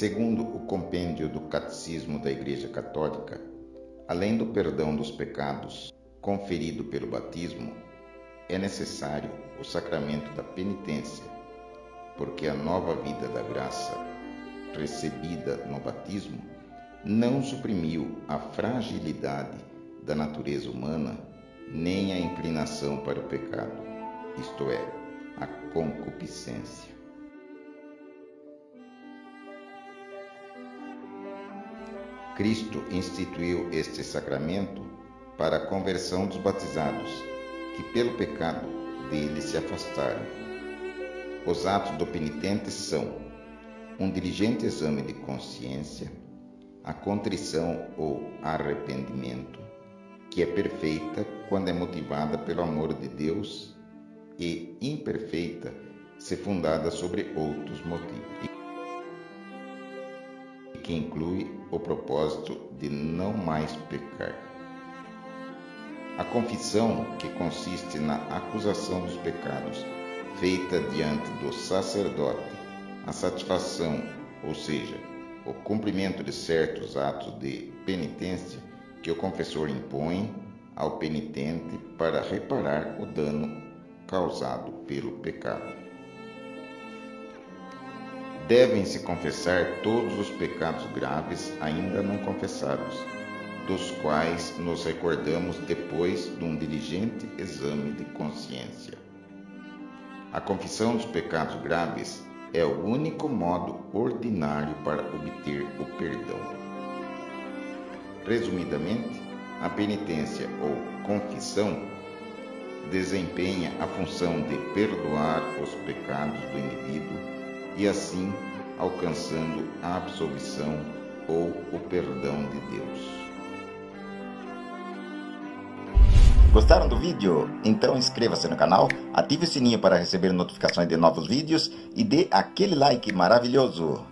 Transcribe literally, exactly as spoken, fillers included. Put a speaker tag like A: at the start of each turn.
A: Segundo o compêndio do Catecismo da Igreja Católica, além do perdão dos pecados conferido pelo batismo, é necessário o sacramento da penitência, porque a nova vida da graça recebida no batismo não suprimiu a fragilidade da natureza humana nem a inclinação para o pecado, isto é, a concupiscência. Cristo instituiu este sacramento para a conversão dos batizados, que pelo pecado dele se afastaram. Os atos do penitente são um diligente exame de consciência, a contrição ou arrependimento, que é perfeita quando é motivada pelo amor de Deus e imperfeita se fundada sobre outros motivos, e que inclui o propósito de não mais pecar. A confissão, que consiste na acusação dos pecados, feita diante do sacerdote, a satisfação, ou seja, o cumprimento de certos atos de penitência que o confessor impõe ao penitente para reparar o dano causado pelo pecado. Devem-se confessar todos os pecados graves ainda não confessados, dos quais nos recordamos depois de um diligente exame de consciência. A confissão dos pecados graves é o único modo ordinário para obter o perdão. Resumidamente, a penitência ou confissão desempenha a função de perdoar os pecados do indivíduo e assim alcançando a absolvição ou o perdão de Deus.
B: Gostaram do vídeo? Então inscreva-se no canal, ative o sininho para receber notificações de novos vídeos e dê aquele like maravilhoso!